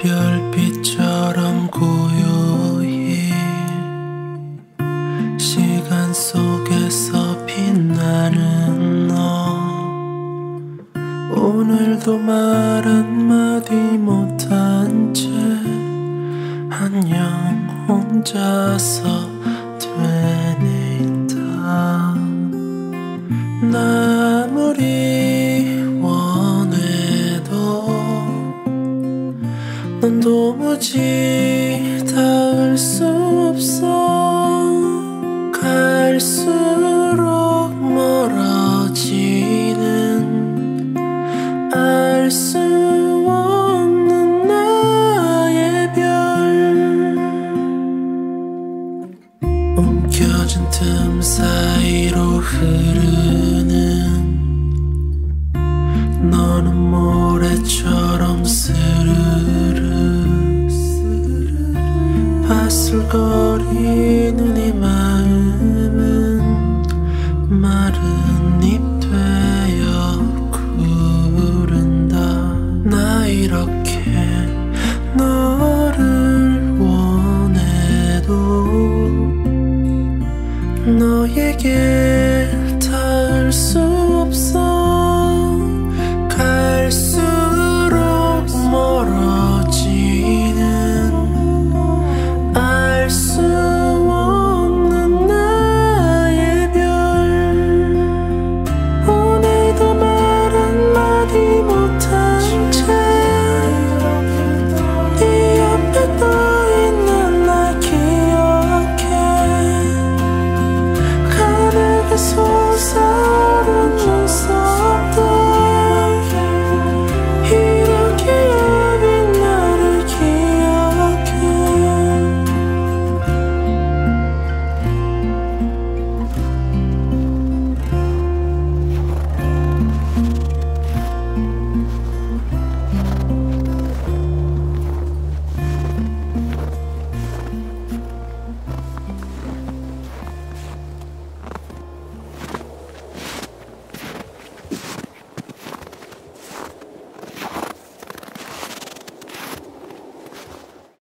별빛처럼 고요히 시간 속에서 빛나는 너, 오늘도 말 한마디 못한 채 안녕 혼자서 되뇌있다. 나 아무리 원해도 넌 도무지 닿을 수 없어. 갈수록 멀어지는 알 수 없는 나의 별, 움켜쥔 틈 사이로 흐르는 너는 모래처럼 스르르 바슬거리는 이 마음은 마른 잎 되어 구른다. 나 이렇게 너를 원해도 너에게 닿을 수